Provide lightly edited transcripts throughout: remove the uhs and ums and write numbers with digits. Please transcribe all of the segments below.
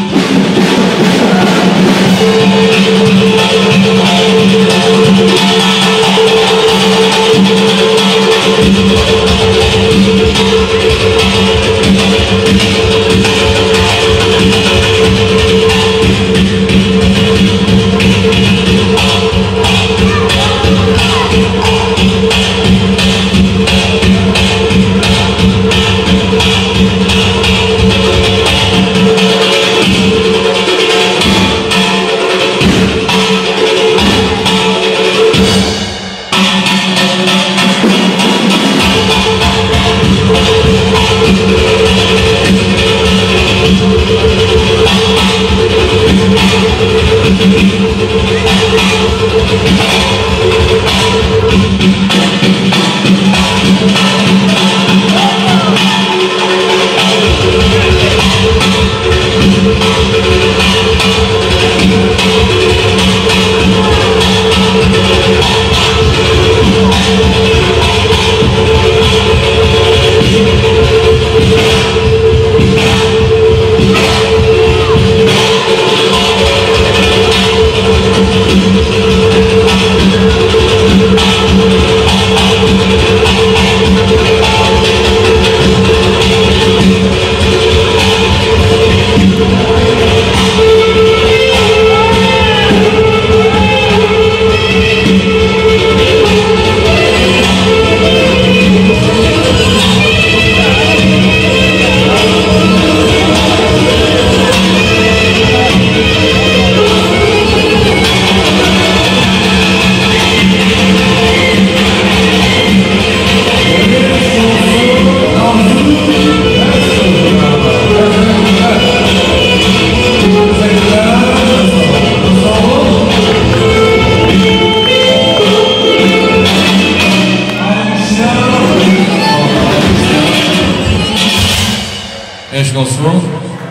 Eşk olsun.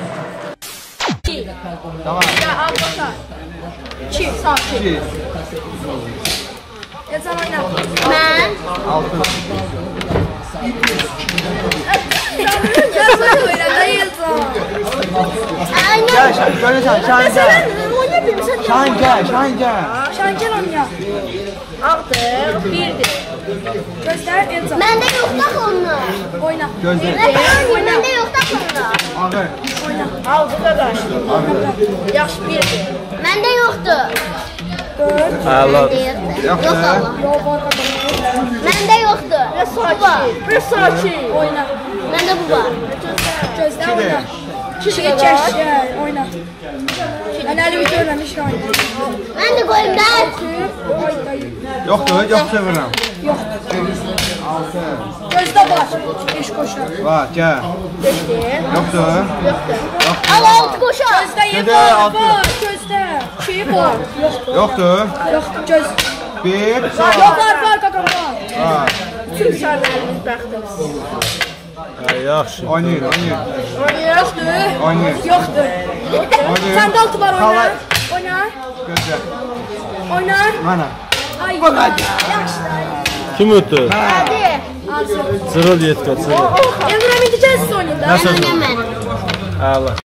Tamam. Ya al bakar. 2, sağ 2. Yazan oyna. Ben. 6. Yazan oyna. Dayılsın. Gel Şahin gel. Şahin gel. Şahin gel. Şahin oyna. Aldı. 1'dir. Göster Yazan. Bende yok da onlar. Oyna. Gözle. Bende yok da onlar. Ağır. Oyna. Aldı da Yaxşı 1'dir. Bende yoktu. 4. Allah. Yok Allah. Yok var kadar. Bende yoktu. Bir sakin. Oyna. Bende bu var. Gözler oyna. Çek. Oyna. Ben əli video öyrənmiş oyna. Ben de koyayım ben. Yoktu. Yok sevirəm. Yox. 6. Gözdə var. 5 qoşar. Var gel. 5'dir. Yoktu. Al 6 koşar. Gözdə Gözdə, var. altı. Var. Gözdə. Şey var. Yoxdur. Yoktu. Yoxdur. Göz. 1. Yox var. Qaqam var. Var. Tüm şartlarımız bəxtimiz. Yaxşı. Oynayır. Yoxdur. Oynayır. Yoxdur. Oynayır. Səndə altı var oyna. Kalay. Oyna. Gözle. Oyna. Mana. Ay. Yaxşı. Kim öttü? Hadi. Alsın. Cırıl yetka, cırıl. Emre mi diyeceğiz oynayın da? Ben oynayamam. Allah.